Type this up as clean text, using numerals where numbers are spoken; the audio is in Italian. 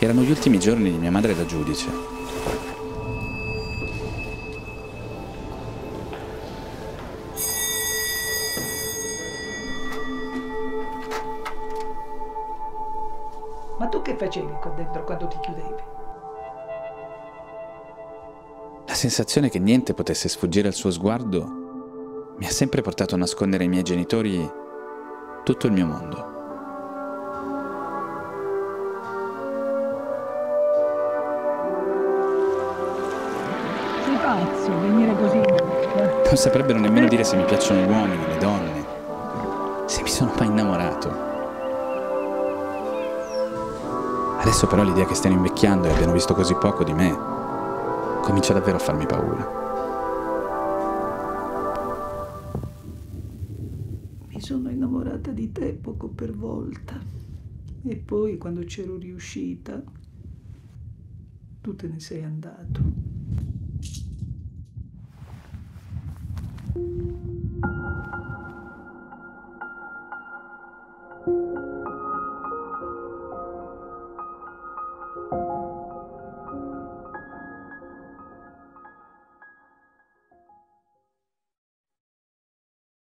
Erano gli ultimi giorni di mia madre da giudice. Ma tu che facevi qua dentro quando ti chiudevi? La sensazione che niente potesse sfuggire al suo sguardo mi ha sempre portato a nascondere ai miei genitori tutto il mio mondo. Sei pazzo, venire così. Non saprebbero nemmeno dire se mi piacciono gli uomini, le donne, se mi sono mai innamorato. Adesso però l'idea che stiano invecchiando e abbiano visto così poco di me comincia davvero a farmi paura. Mi sono innamorata di te poco per volta. E poi, quando c'ero riuscita, tu te ne sei andato.